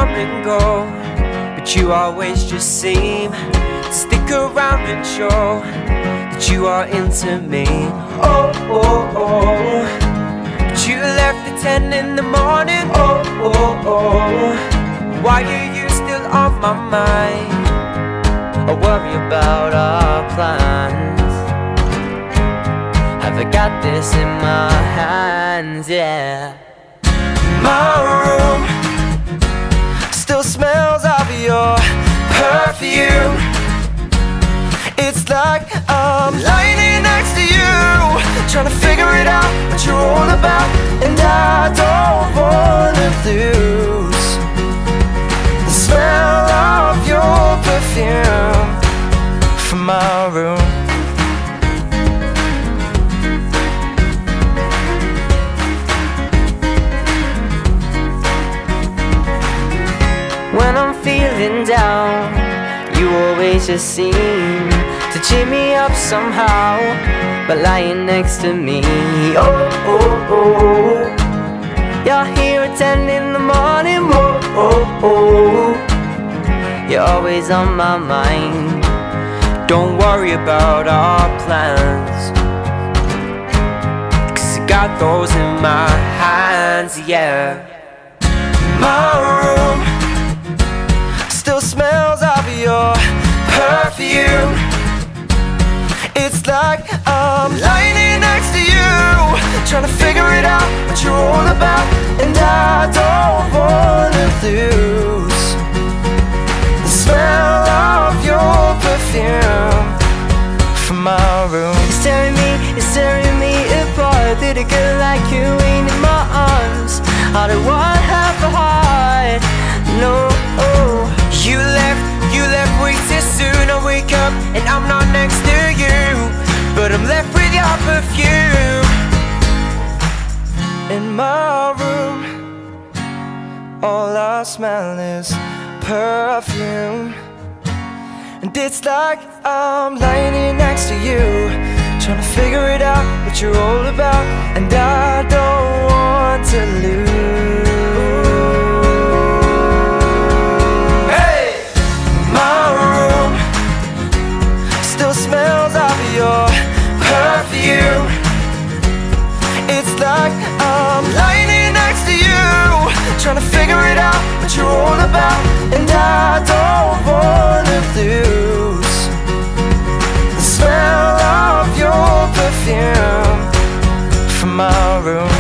come and go, but you always just seem to stick around and show that you are into me. Oh, oh, oh. But you left at 10 in the morning. Oh, oh, oh. Why are you still on my mind? I worry about our plans. Have I got this in my hands? Yeah. My room still smells of your perfume. It's like I'm lying next to you, trying to figure it out what you're all about. And I don't wanna lose the smell of your perfume from my room. When I'm feeling down, you always just seem to cheer me up somehow by lying next to me. Oh, oh, oh. You're here at 10 in the morning. Oh, oh, oh. You're always on my mind. Don't worry about our plans, 'cause I got those in my hands, yeah. My room still smells of your perfume. It's like I'm lying next to you, trying to figure it out what you're all about. And I don't wanna lose the smell of your perfume from my room. It's tearing me apart that a girl like you ain't in my arms. I don't want half a heart, no. Oh. You left way too soon. I wake up and I'm not next to you, but I'm left with your perfume in my room. All I smell is perfume, and it's like I'm lying here next to you, trying to figure it out what you're all about. And I don't want to lose smells of your perfume. It's like I'm lying here next to you, trying to figure it out what you're all about. And I don't wanna lose the smell of your perfume from my room.